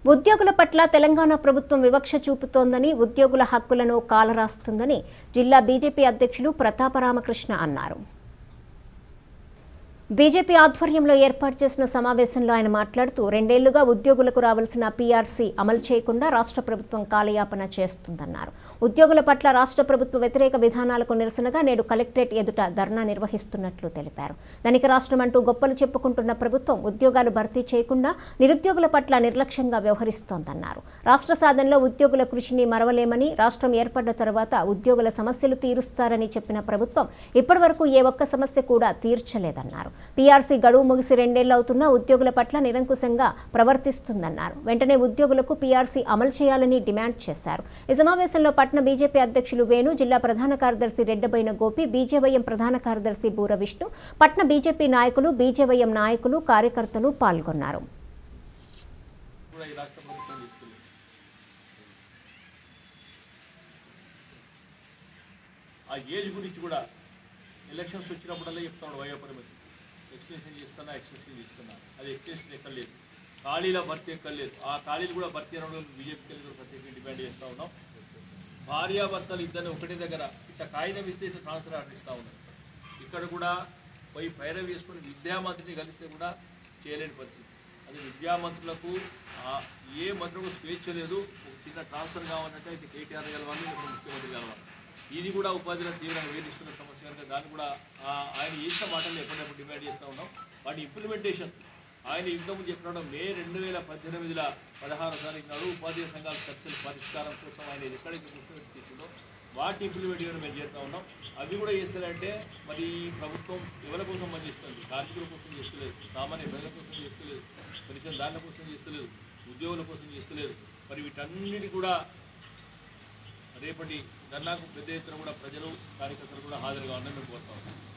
ఉద్యోగుల పట్ల తెలంగాణ ప్రభుత్వం వివక్ష చూపుతోందని, ఉద్యోగుల హక్కులను కాలరాస్తుందని జిల్లా బీజేపీ అధ్యక్షులు ప్రతాపరామకృష్ణ అన్నారు. బీజేపీ ఆధ్వర్యంలో ఏర్పాటు చేసిన సమావేశంలో ఆయన మాట్లాడుతూ, రెండేళ్లుగా ఉద్యోగులకు రావాల్సిన పీఆర్సీ అమలు చేయకుండా రాష్ట్ర ప్రభుత్వం కాలయాపన చేస్తుందన్నారు. ఉద్యోగుల పట్ల రాష్ట్ర ప్రభుత్వ వ్యతిరేక విధానాలకు నిరసనగా నేడు కలెక్టరేట్ ఎదుట ధర్నా నిర్వహిస్తున్నట్లు తెలిపారు. ధనిక రాష్ట్రం అంటూ గొప్పలు చెప్పుకుంటున్న ప్రభుత్వం ఉద్యోగాలు భర్తీ చేయకుండా నిరుద్యోగుల పట్ల నిర్లక్ష్యంగా వ్యవహరిస్తోందన్నారు. రాష్ట్ర సాధనలో ఉద్యోగుల కృషిని మరవలేమని, రాష్ట్రం ఏర్పడ్డ తర్వాత ఉద్యోగుల సమస్యలు తీరుస్తారని చెప్పిన ప్రభుత్వం ఇప్పటివరకు ఏ ఒక్క సమస్య కూడా తీర్చలేదన్నారు. పీఆర్సీ గడువు ముగిసి రెండేళ్లు అవుతున్నా ఉద్యోగుల పట్ల నిరంకుశంగా ప్రవర్తిస్తుందన్నారు. వెంటనే ఉద్యోగులకు పీఆర్సీ అమలు చేయాలని డిమాండ్ చేశారు. ఈ సమావేశంలో పట్న బీజేపీ అధ్యక్షులు వేణు, జిల్లా ప్రధాన కార్యదర్శి రెడ్డబైన గోపి, బీజేవైఎం ప్రధాన కార్యదర్శి బూర విష్ణు, పట్న బీజేపీ నాయకులు, బీజేవైఎం నాయకులు, కార్యకర్తలు పాల్గొన్నారు. ఎలక్షన్స్ వచ్చినప్పుడల్లా చెప్తాడు వయోపరిమితి ఎక్స్టెన్షన్ చేస్తున్నా అది ఎక్స్టెన్షన్ ఎక్కర్లేదు, ఖాళీల భర్తీ ఎక్కర్లేదు. ఆ ఖాళీలు కూడా భర్తీ అనడం బీజేపీ ప్రత్యేకంగా డిమాండ్ చేస్తూ ఉన్నాం. భార్యాభర్తలు ఇద్దరిని ఒకటి దగ్గర ఇట్లా కాగితం ఇస్తే ఇట్లా ట్రాన్స్ఫర్ ఆడిస్తూ ఉన్నాం. ఇక్కడ కూడా పోయి పైరవి వేసుకొని విద్యామంత్రిని కలిస్తే కూడా చేయలేని పరిస్థితి. అది విద్యామంత్రులకు ఏ మంత్రులకు స్వేచ్ఛ లేదు. ఒక చిన్న ట్రాన్స్ఫర్ కావాలంటే ఇది కేటీఆర్ గెలవాలి, ముఖ్యమంత్రి గెలవాలి. ఇది కూడా ఉపాధ్యాయులను తీవ్రంగా వేధిస్తున్న సమస్య కనుక దాన్ని కూడా ఆయన చేసిన మాటలు ఎప్పటికప్పుడు డిమాండ్ చేస్తూ ఉన్నాం. వాటి ఇంప్లిమెంటేషన్ ఆయన ఇంతకుముందు చెప్పినాడు. మే 2018 16 తారీఖు నాడు ఉపాధ్యాయ సంఘాల చర్చల పరిష్కారం కోసం ఆయన ఎక్కడైతే తీసుకుందో వాటి ఇంప్లిమెంట్ చేయడం మేము చేస్తూ ఉన్నాం. అవి కూడా చేస్తారంటే మరి ప్రభుత్వం ఎవరి కోసం పనిచేస్తుంది? కార్మికుల కోసం చేస్తలేదు, సామాన్య ప్రజల కోసం చేస్తలేదు, పరిశ్రమ దానిల కోసం చేస్తలేదు, ఉద్యోగుల కోసం చేస్తలేదు. మరి వీటన్నిటి కూడా రేపటి ధర్నాకు పెద్ద ఎత్తున కూడా ప్రజలు, కార్యకర్తలు కూడా హాజరుగా ఉన్నారని మేము కోరుతా ఉన్నాం.